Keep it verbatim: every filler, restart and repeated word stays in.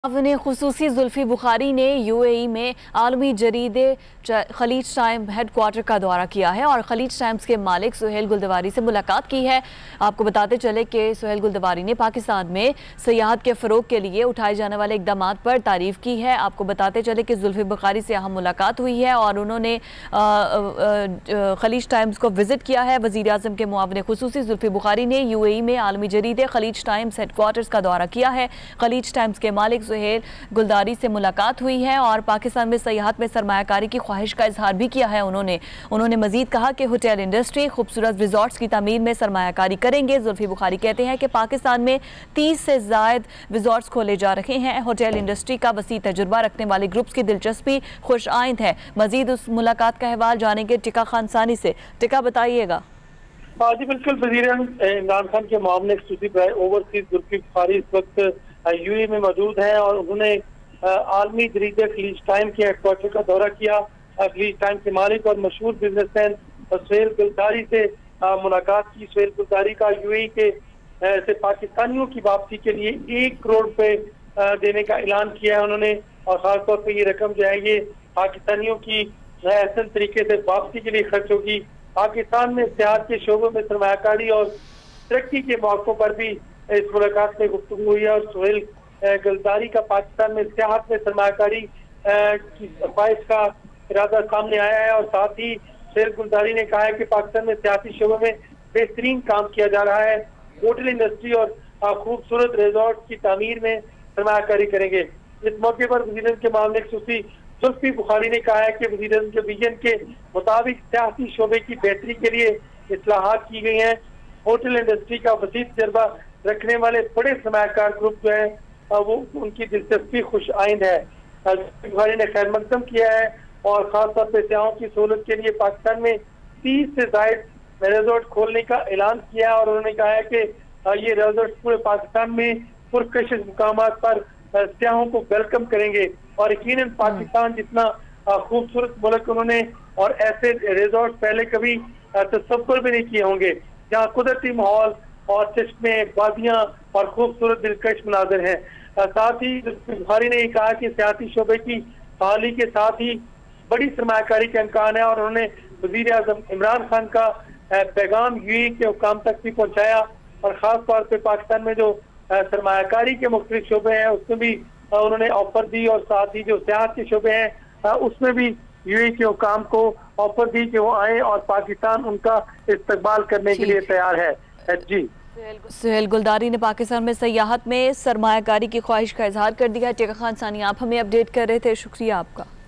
मुआविन खुसूसी जुल्फी बुखारी ने यूएई में आलमी जरीदे खलीज टाइम हेड क्वार्टर का दौरा किया है और खलीज टाइम्स के मालिक सुहेल गुलदवारी से मुलाकात की है। आपको बताते चले कि सुहेल गुलदवारी ने पाकिस्तान में सियाहत के फ़रोग के लिए उठाए जाने वाले इक़दाम पर तारीफ़ की है। आपको बताते चले कि जुल्फी बुखारी से अहम मुलाकात हुई है और उन्होंने खलीज टाइम्स को विज़िट किया है। वज़ीर आज़म के मुआविन खुसूसी जुल्फी बुखारी ने यूएई में आलमी जरीदे खलीज टाइम्स हेड क्वार्टर्स का दौरा किया है। खलीज टाइम्स के मालिक सुहेल गुलदारी से मुलाकात हुई है और पाकिस्तान में सियाहत में सरमायाकारी की ख्वाहिश का इजहार भी किया है। उन्होंने उन्होंने मजीद कहा कि होटल इंडस्ट्री खूबसूरत रिजॉर्ट्स की तामीर में सरमायाकारी करेंगे। जुल्फी बुखारी कहते हैं कि पाकिस्तान में तीस से ज़ायद रिजॉर्ट्स खोले जा रहे हैं। होटल इंडस्ट्री का वसी तजुर्बा रखने वाले ग्रुप्स की दिलचस्पी खुश आइंद है। मजीद उस मुलाकात का अहवाल जानेंगे टिका खानसानी से। टिका बताइएगा। जी बिल्कुल, वज़ीर इमरान खान के मामले ओवरसीज जुल्फी बुखारी इस वक्त यूएई में मौजूद हैं और उन्होंने आलमी जरीदे खलीज टाइम के हेडक्वार्टर का दौरा किया। खलीज टाइम के मालिक और मशहूर बिजनेसमैन सुहेल गुलदारी से मुलाकात की। सुहेल गुलदारी का यूएई के से पाकिस्तानियों की वापसी के लिए एक करोड़ रुपए देने का ऐलान किया है उन्होंने, और खासतौर पर ये रकम जो है ये पाकिस्तानियों की ऐसे तरीके से वापसी के लिए खर्च होगी। पाकिस्तान में सियाहत के शोबों में सरमायाकारी और तरक्की के मौकों पर भी इस मुलाकात में गुफ्तगू हुई है और सुहेल गुलदारी का पाकिस्तान में सियाहत में सरमायाकारी की ख्वाहिश का इरादा सामने आया है। और साथ ही सुहेल गुलदारी ने कहा है कि पाकिस्तान में सियासी शोबों में बेहतरीन काम किया जा रहा है। होटल इंडस्ट्री और खूबसूरत रिजॉर्ट की तामीर में सरमायाकारी करेंगे। इस मौके पर वज़ीर के मामले खुसूसी जुल्फी बुखारी ने कहा है कि वज़ीर के विजन के मुताबिक सियासी शोबे की बेहतरी के लिए इस्लाहात की गई हैं। होटल इंडस्ट्री का वसी तजर्बा रखने वाले बड़े सरमायाकार ग्रुप जो है वो उनकी दिलचस्पी खुश आइंद है। बुखारी ने खैर मकदम किया है और खासतौर पर सियाहों की सहूलत के लिए पाकिस्तान में तीस से ज़ायद रिजॉर्ट खोलने का ऐलान किया है और उन्होंने कहा है कि ये रिजॉर्ट पूरे पाकिस्तान में पुरकशिश मुकामात पर सियाहों को वेलकम करेंगे और यकीनन पाकिस्तान जितना खूबसूरत मुल्क उन्होंने और ऐसे रिजॉर्ट पहले कभी तसव्वुर भी नहीं किए होंगे, जहाँ कुदरती माहौल और चश्मे वादियाँ और खूबसूरत दिलकश मनाजिर हैं। साथ ही बुखारी ने कहा कि सियासी शोबे की बहाली के साथ ही बड़ी सरमायाकारी का इम्कान है और उन्होंने वज़ीर आज़म इमरान खान का पैगाम यूएई के हुकाम तक भी पहुँचाया और ख़ास तौर पर पाकिस्तान में जो सरमायाकारी के मुख्तलिफ शोबे हैं उसमें भी उन्होंने ऑफर दी और साथ ही जो सियाहत के शोबे हैं उसमें भी यूएई के हुकाम को ऑफर दी कि वो आए और पाकिस्तान उनका इस्तकबाल करने के लिए तैयार है। जी सुहेल गुलदारी ने पाकिस्तान में सियाहत में सरमायाकारी की ख्वाहिश का इजहार कर दिया। टिका खानसानी आप हमें अपडेट कर रहे थे, शुक्रिया आपका।